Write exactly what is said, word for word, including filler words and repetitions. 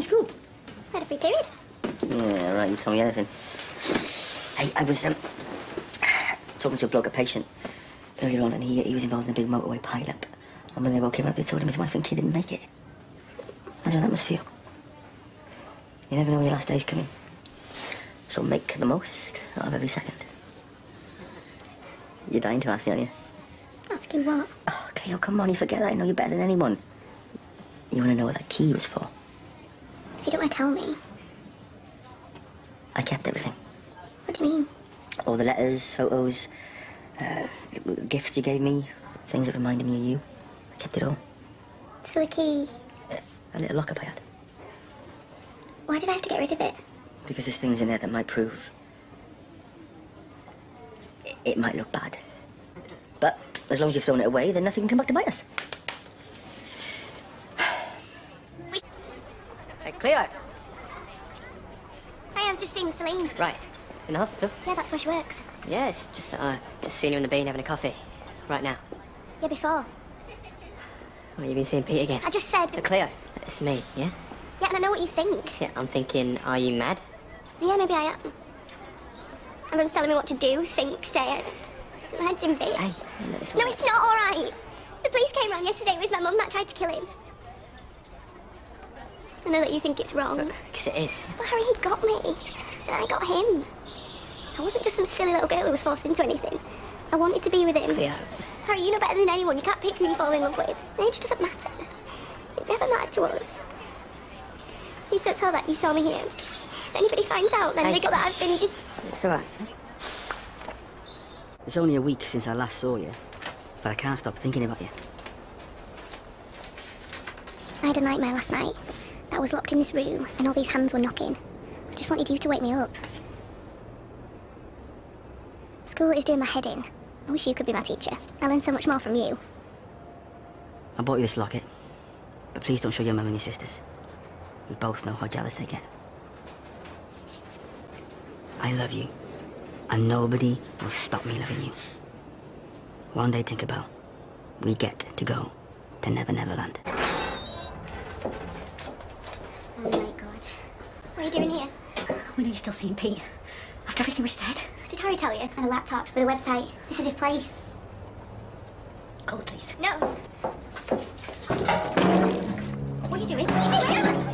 school? I had a free period. Yeah, right, you told me anything. Hey, I was, um, talking to a bloke, a patient, earlier on, and he, he was involved in a big motorway pile-up. And when they woke him up, they told him his wife and kid didn't make it. Imagine how that must feel. You never know when your last day's coming. So make the most out of every second. You're dying to ask me, aren't you? Asking what? Oh, Cleo, come on, you forget that. I know you better than anyone. You want to know what that key was for? If you don't want to tell me. I kept everything. What do you mean? All the letters, photos, uh, gifts you gave me, things that reminded me of you. I kept it all. So the key? Uh, a little lockup I had. Why did I have to get rid of it? Because there's things in there that might prove... It, it might look bad. But as long as you've thrown it away, then nothing can come back to bite us. Hey, Cleo. Hey, I was just seeing Celine. Right. In the hospital? Yeah, that's where she works. Yeah, it's just that I just seen her in the bean having a coffee. Right now. Yeah, before. Well, you've been seeing Pete again? I just said... So, Cleo, it's me, yeah? Yeah, and I know what you think. Yeah, I'm thinking, are you mad? Yeah, maybe I am. Everyone's telling me what to do, think, say. My head's in bits. Hey, no, it's all No, right. it's not all right. The police came round yesterday. It was my mum that tried to kill him. I know that you think it's wrong. Because it is. But Harry, he got me. And I got him. I wasn't just some silly little girl who was forced into anything. I wanted to be with him. Yeah. Harry, you know better than anyone. You can't pick who you fall in love with. Age doesn't matter. It never mattered to us. Please don't tell that you saw me here. If anybody finds out, then Hey. they got that I've been just... It's all right. It's only a week since I last saw you, but I can't stop thinking about you. I had a nightmare last night. I was locked in this room and all these hands were knocking. I just wanted you to wake me up. School is doing my head in. I wish you could be my teacher. I learned so much more from you. I bought you this locket, but please don't show your mum and your sisters. We both know how jealous they get. I love you, and nobody will stop me loving you. One day, Tinkerbell, we get to go to Never Never Land. Oh my god. What are you doing here? We know you're still seeing Pete. After everything we said. Did Harry tell you? And a laptop with a website. This is his place. Call the police. No. What are you doing? What are you doing?